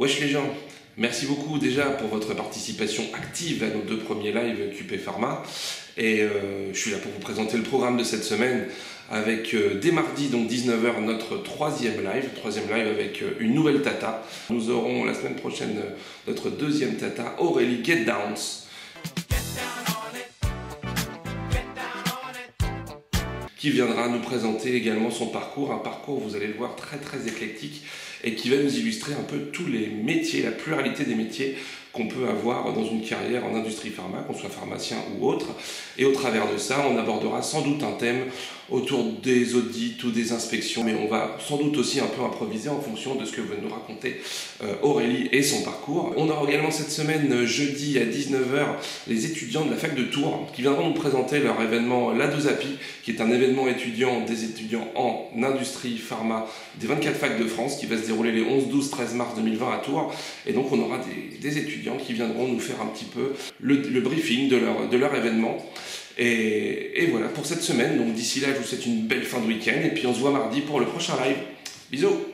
Wesh les gens, merci beaucoup déjà pour votre participation active à nos deux premiers lives QP Pharma. Et je suis là pour vous présenter le programme de cette semaine avec dès mardi, donc 19h, notre troisième live avec une nouvelle tata. Nous aurons la semaine prochaine notre deuxième tata, Aurélie Get Downs, qui viendra nous présenter également son parcours, un parcours, vous allez le voir, très éclectique et qui va nous illustrer un peu tous les métiers, la pluralité des métiers qu'on peut avoir dans une carrière en industrie pharma, qu'on soit pharmacien ou autre. Et au travers de ça, on abordera sans doute un thème autour des audits ou des inspections, mais on va sans doute aussi un peu improviser en fonction de ce que veut nous raconter Aurélie et son parcours. On aura également cette semaine, jeudi à 19h, les étudiants de la fac de Tours qui viendront nous présenter leur événement l'A2API, qui est un événement étudiant des étudiants en industrie pharma des 24 facs de France, qui va se dérouler les 11, 12, 13 mars 2020 à Tours. Et donc on aura des étudiants qui viendront nous faire un petit peu le briefing de leur événement. Et voilà pour cette semaine. Donc d'ici là, je vous souhaite une belle fin de week-end et puis on se voit mardi pour le prochain live. Bisous!